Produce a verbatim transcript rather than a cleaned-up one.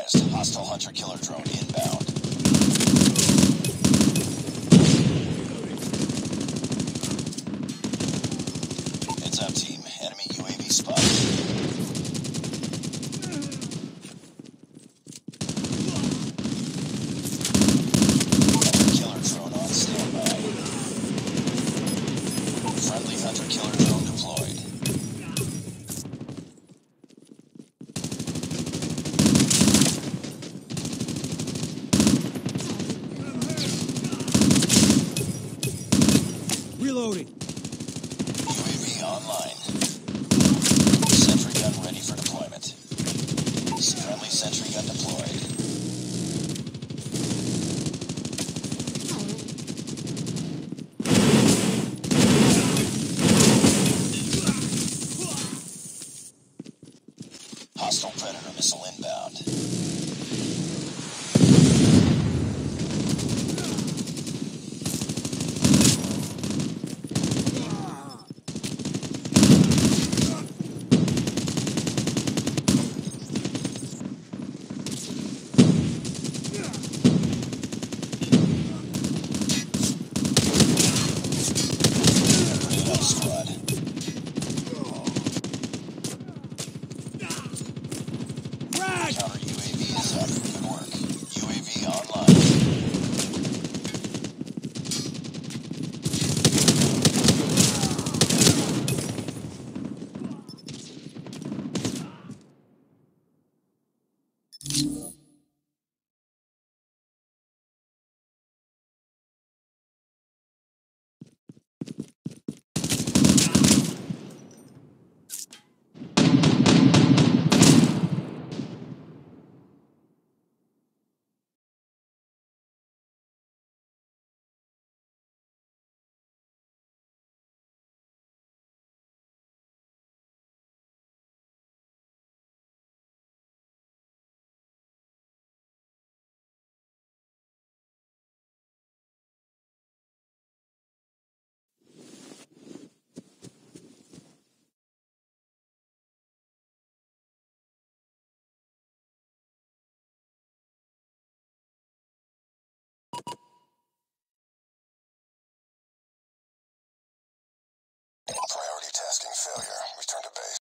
advised. Hostile hunter-killer drone inbound. Heads up, team. Enemy U A V spotted. Hunter-killer drone on standby. Friendly hunter-killer drone deployed. Reloading. U A V online. Sentry gun ready for deployment. Friendly sentry gun deployed. Hostile Predator missile inbound. Squad. Counter U A V is up. Good work. U A V online. Priority tasking failure. Return to base.